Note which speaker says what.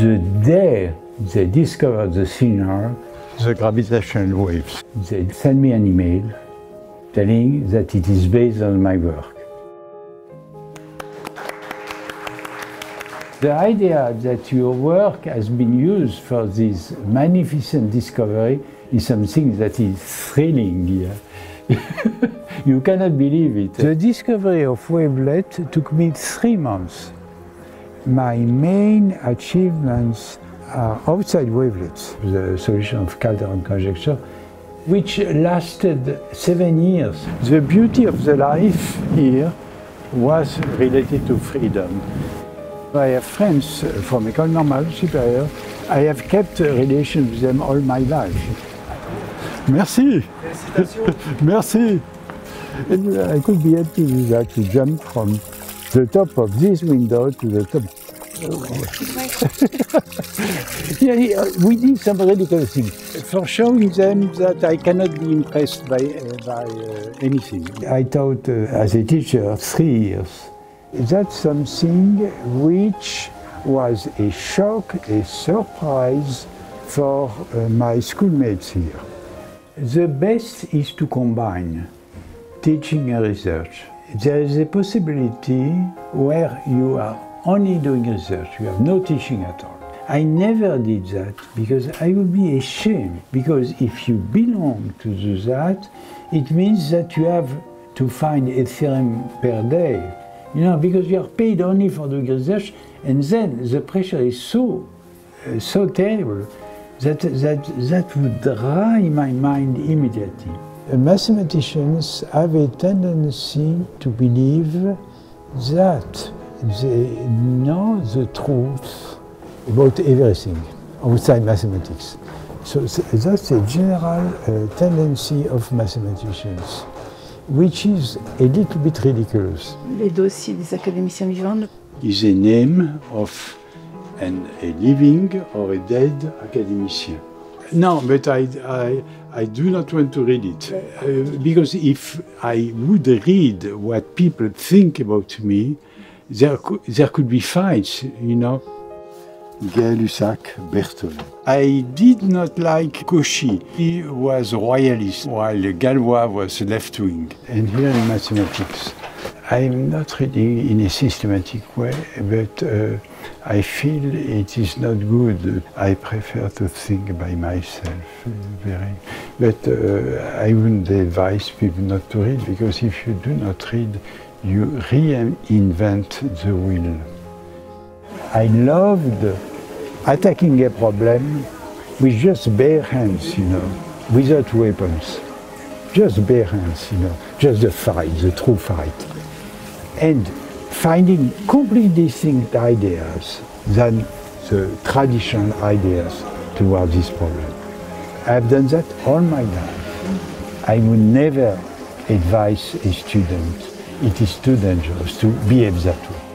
Speaker 1: The day they discovered the signal, the gravitational waves, they sent me an email telling that it is based on my work. The idea that your work has been used for this magnificent discovery is something that is thrilling here. You cannot believe it. The discovery of wavelet took me 3 months. My main achievements are outside wavelets, the solution of Calderon conjecture, which lasted 7 years. The beauty of the life here was related to freedom. I have friends from École Normale Supérieure. I have kept a relation with them all my life. Merci. Merci. And I could be happy with that, to jump from the top of this window to the top. Yeah, we did some ridiculous things for showing them that I cannot be impressed by anything. I taught as a teacher 3 years. That's something which was a shock, a surprise for my schoolmates here. The best is to combine teaching and research. There is a possibility where you are only doing research, you have no teaching at all. I never did that because I would be ashamed, because if you belong to do that, it means that you have to find a theorem per day. You know, because you are paid only for doing research, and then the pressure is so terrible that would dry my mind immediately. Mathematicians have a tendency to believe that they know the truth about everything outside mathematics. So that's a general tendency of mathematicians, which is a little bit ridiculous.
Speaker 2: Les dossiers des académiciens vivants
Speaker 1: is a name of a living or a dead academician. No, but I do not want to read it, because if I would read what people think about me, there could be fights, you know. Gay-Lussac Berthollet. I did not like Cauchy. He was royalist, while Galois was left-wing. And here in mathematics, I'm not reading in a systematic way, but I feel it is not good. I prefer to think by myself, But I wouldn't advise people not to read, because if you do not read, you reinvent the wheel. I loved attacking a problem with just bare hands, you know, without weapons. Just bare hands, you know, just the fight, the true fight. And finding completely distinct ideas than the traditional ideas towards this problem. I've done that all my life. I would never advise a student, it is too dangerous to behave that way.